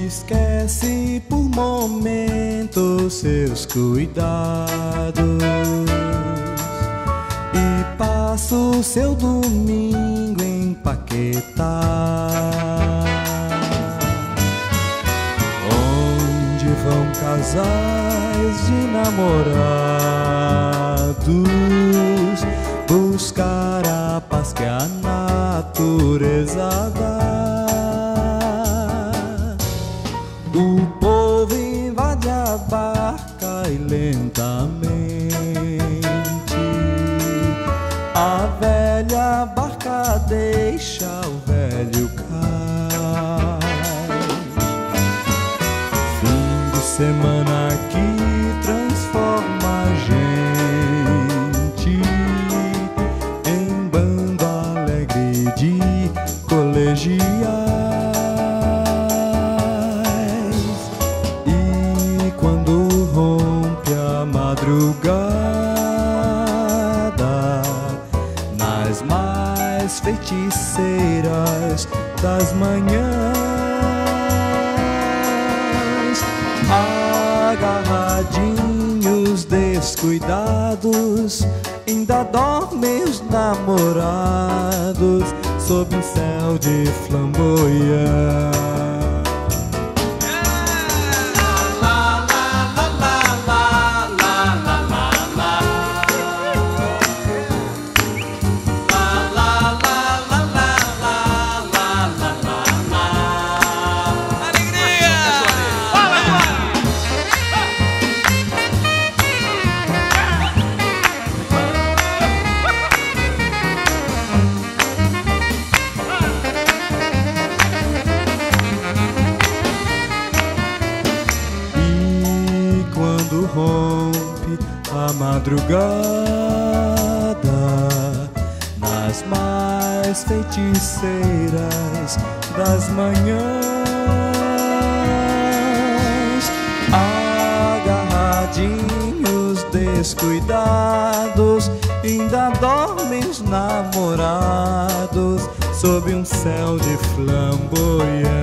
Esquece por momentos seus cuidados e passa o seu domingo em Paquetá, onde vão casais de namorados buscar a paz que a natureza dá. O povo invade a barca e lentamente a velha barca deixa o velho cais. Fim de semana que transforma a gente em bando alegre de colegiais. Madrugada, nas mais feiticeiras das manhãs, agarradinhos descuidados, ainda dormem os namorados sob um céu de flamboyante. Rompe a madrugada, nas mais feiticeiras das manhãs, agarradinhos descuidados, ainda dormem os namorados sob um céu de flamboyante.